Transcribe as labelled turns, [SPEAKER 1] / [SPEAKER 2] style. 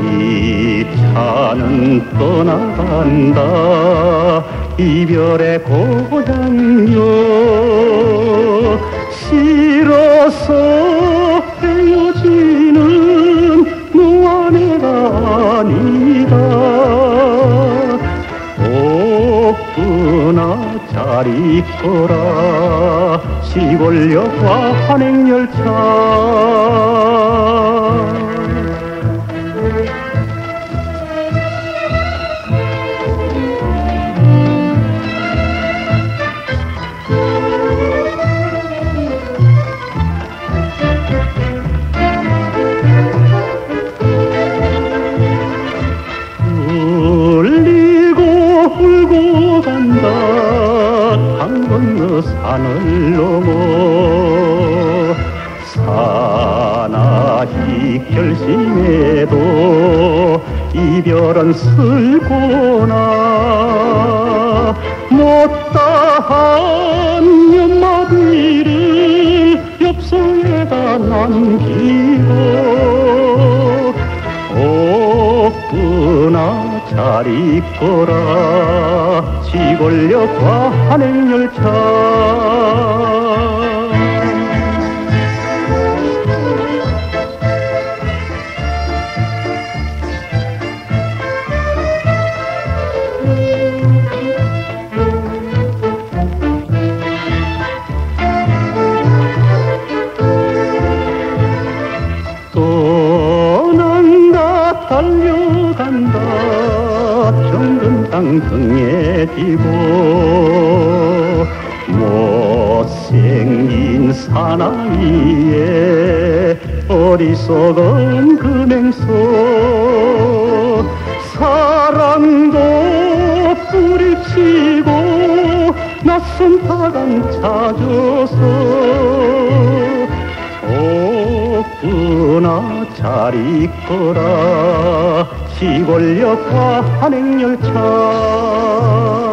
[SPEAKER 1] 이 차는 떠나간다 이별의 고향여 싫어서 헤어지는 너와 내가 아니다 없구나 잘 있거라 시골역과 환행열차 울고 간다 강 건너 산을 넘어 사나이 결심해도 이별은 슬고나 못다한 연마비를 엽서에다 남기고 없구나 잘 있거라 시골역과 환행열차 떠난다 달려간다 정든 땅 등에 지고 못생긴 사나이에 어리석은 금행소 사랑도 뿌리치고 낯선 타강 찾아서 없구나 잘 있거라 시골역과 환행열차